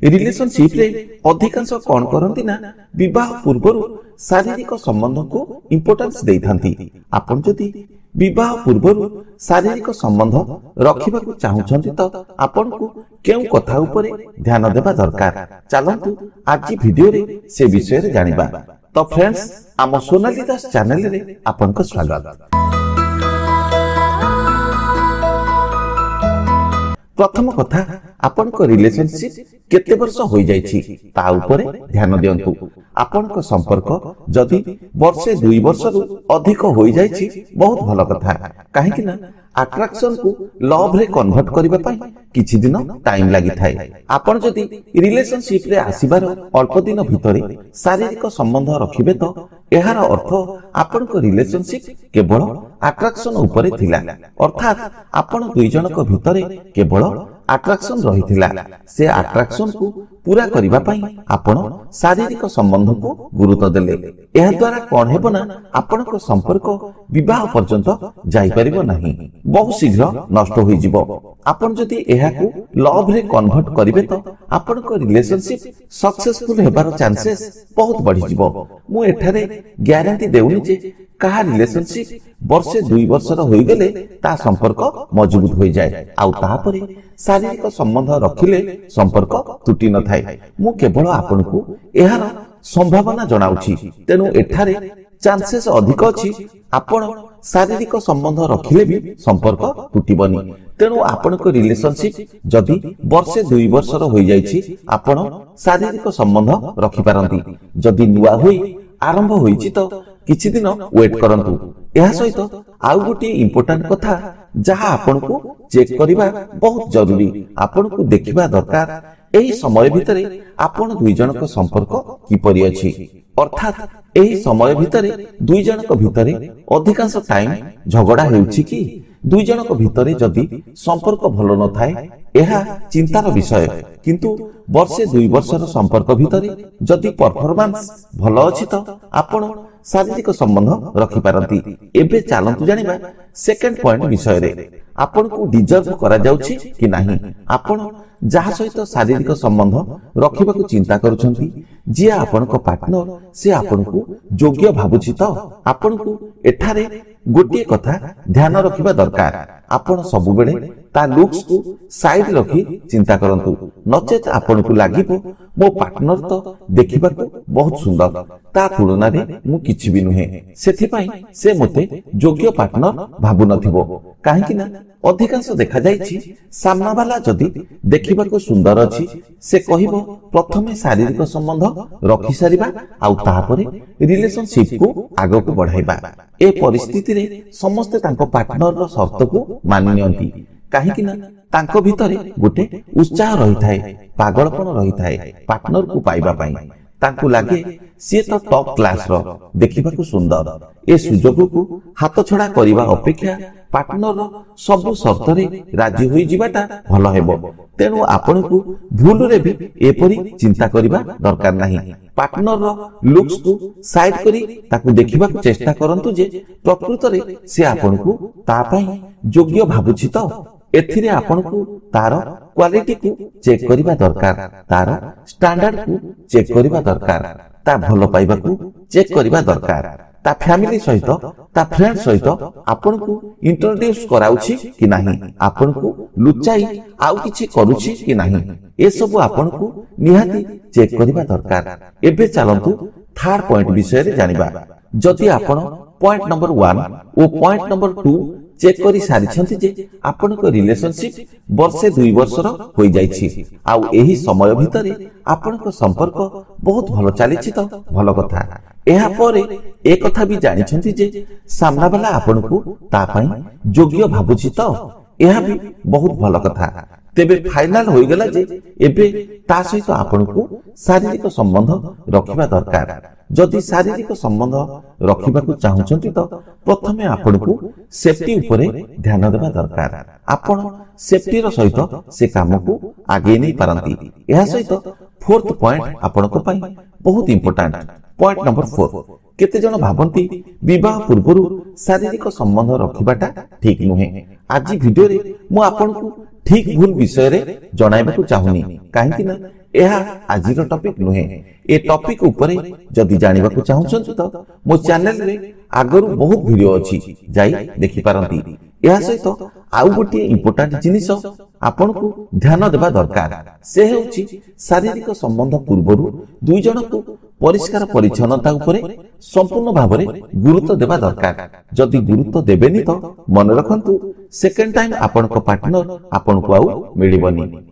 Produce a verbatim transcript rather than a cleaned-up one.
Relationship रे अधिकांश कौन करती ना विवाह पूर्व शारीरिक संबंध को इंपोर्टेंस देइथांती। आपण जदि विवाह पूर्व शारीरिक संबंध रखिबा को चाहुछंती तो आपण को केउ कथा उपरे ध्यान देबा दरकार। चलंतु आज वीडियो रे से विषय रे जानिबा। तो फ्रेंड्स आम सोनाली दास चैनल रे आपण को स्वागत। प्रथम कथा आपण को रिलेशनशिप केते वर्ष होई जायछि ता उपरे ध्यान दियंतु। आपण को संपर्क जदि वर्षे दुई वर्ष रु अधिक होई जायछि बहुत भलो कथा। काहे कि ना अट्रैक्शन को लव रे कन्वर्ट करबा पई किछि दिन टाइम लागि थाए। आपण जदि रिलेशनशिप रे आसीबार अल्प दिन भितरे शारीरिक संबंध रखिबे तो एहार अर्थ आपण को रिलेशनशिप केवल अट्रैक्शन उपरे थिला, अर्थात आपण दुई जनक भितरे केवल अट्रैक्शन रहिथिला। से अट्रैक्शन को पूरा करिबा पई आपण शारीरिक संबंध को गुरुत्व देले। एहा द्वारा कोन हेबो ना आपण को संपर्क विवाह पर्यंत जाई परिबो नाही, बहुत शीघ्र नष्ट होई जिवो। आपण जदि एहा को लव रे कन्वर्ट करिवे तो आपण को रिलेशनशिप सक्सेसफुल हेबार चांसेस बहुत बढ़ी जिवो। मु एठारे ग्यारंटी देउनी जे कहा रिलेशनशिप वर्षे दुई वर्षर होई गेले ता संपर्क मजबूत होई जाए आउ तापरे शारीरिक संबंध रखिले संपर्क टूटी न थाए। मु केवल आपन को एहार संभावना जणाउछि, तेनु एठारे चांसेस अधिक अछि आपण शारीरिक संबंध रखिले भी संपर्क टूटीबनी। तेनु आपण को रिलेशनशिप जदि वर्षे दुई वर्षर होई जाइछि आपण शारीरिक संबंध रखि पारंती। जदि नुआ होई आरंभ होईछि तो किछि दिन वेट करंतु। एहा सहित आउ गोटे इंपोर्टेंट कथा जहा आपण को चेक करिबा बहुत जरूरी, आपण को देखिबा दरकार एही समय भितरे आपण दुई जनक संपर्क किपरि अछि। अर्थात एही समय भितरे दुई जनक भितरे अधिकांश टाइम झगड़ा हेउछि कि दुई जनक भितरे जदि संपर्क भलो न थाए एहा चिंतार विषय। किंतु वर्षे दुई वर्षर संपर्क भितरे जदि परफॉर्मेंस भलो अछि तो आपण शारीरिक संबंध रखि पारंती। एबे चालंतु जानिबा सेकंड पॉइंट विषय रे। आपण को डिजर्व करा जाउछि कि नाही। आपण जहा सहित शारीरिक संबंध रखिबा को चिंता करूछंती जे आपण को पार्टनर से आपण को योग्य भाबुछि तो आपण को एठारे गोटे कथा ध्यान रखिबा दरकार। आपण सब बेले ता लुक्स को साइड रखी चिंता करंतु, नचेत आपण को लागिबो मो पार्टनर तो देखिबा को बहुत सुंदर, ता तुलना रे मु किछि भी नुहे, सेथि पई से मते योग्य पार्टनर भाबु नथिबो। काहे कि ना अधिकांश देखा जाइछि सामना वाला जदि देखिबा को सुंदर अछि से कहिबो प्रथमे शारीरिक संबंध रखि सारिबा आउ तापरे रिलेशनशिप को आगो को बढ़ाइबा। ए परिस्थिति रे समस्त तांको पार्टनर रो शर्त को मानि नियंती। काहे कि ना तांको भितरे गोटे उत्साह रही थाए, पागलपन रही थाए पार्टनर को पाइबा पई। तांको लागे से तो टॉप क्लास रो देखिबा को सुंदर। ए सुजोग को हाथ छड़ा करिबा अपेक्षा पार्टनर रो सब शर्त रे राजी होई जिबाटा भलो हेबो। तेनु आपण को भूल रे भी एपरी चिंता करिबा दरकार नाही। पार्टनर रो लुक्स को साइड करी ताकू देखिबा को चेष्टा करंतु जे प्रकृत रे से आपण को ता पई योग्य भाबुछि तो एथिरे आपण को तार क्वालिटी को चेक करिबा दरकार, तार स्टैंडर्ड को चेक करिबा दरकार, ता भलो पाइबा को चेक करिबा दरकार, ता फैमिली सहित ता फ्रेंड सहित आपण को इंट्रोड्यूस कराउछि कि नाही, आपण को लुचाई आउ किछि करूछि कि नाही, ए सब आपण को निहाती चेक करिबा दरकार। एबे चलंतु थर्ड पॉइंट विषय रे जानिबा। जदि आपण पॉइंट नंबर वन ओ पॉइंट नंबर टू चेक करी सारिछंती जे आपण को रिलेशनशिप वर्षे दुई वर्षर होई जाइछि आउ एही समय भितरे आपण को संपर्क बहुत भलो चलिछि तो भलो कथा। एहा परे ए कथा भी जानिछंती जे सामना वाला आपण को ता पई योग्य भाबुछि तो एहा भी बहुत भलो कथा। तेबे फाइनल होई गेला जे एबे ता सहित आपण को शारीरिक संबंध रखिबा दरकार। जदि शारीरिक संबंध रखिबा को चाहुचंती तो प्रथमे आपण को सेफ्टी उपरे ध्यान देबा दरकार। आपण सेफ्टी रो सहित से काम को आगे नहीं पारंती। एहा सहित फोर्थ पॉइंट आपण को पई बहुत इंपोर्टेंट पॉइंट नंबर फोर। केते जन भाबंती विवाह पूर्वरु शारीरिक संबंध रखिबाटा ठीक नुहे। आज वीडियो रे मु आपण को ठीक भूल विषय रे जणाइबा को चाहुनी, काहे कि ना ଏହା ଆଜିର ଟपिକ ନୁହେଁ। ଏ ଟपिକ ଉପରେ ଯଦି ଜାଣିବାକୁ ଚାହୁଁଛନ୍ତି ତ ମୋ ଚ୍ୟାନେଲରେ ଆଗରୁ ବହୁତ ଭିଡିଓ ଅଛି, ଯାଇ ଦେଖିପାରନ୍ତି। ଏହା ସହିତ ଆଉ ଗୋଟିଏ ଇମ୍ପୋର୍ଟାଣ୍ଟ ଜିନିଷ ଆପଣଙ୍କୁ ଧ୍ୟାନ ଦେବା ଦରକାର, ସେ ହେଉଛି ଶାରୀରିକ ସମ୍ବନ୍ଧ ପୂର୍ବରୁ ଦୁଇ ଜଣଙ୍କୁ ପରିଷ୍କାର ପରିଚ୍ଛନ୍ନତା ଉପରେ ସମ୍ପୂର୍ଣ୍ଣ ଭାବରେ ଗୁରୁତ୍ୱ ଦେବା ଦରକାର। ଯଦି ଗୁରୁତ୍ୱ ଦେବେନି ତ ମନେ ରଖନ୍ତୁ ସେକେଣ୍ଡ ଟାଇମ ଆପଣଙ୍କ ପାର୍ଟନର ଆପଣଙ୍କୁ ଆଉ ମିଳିବନି।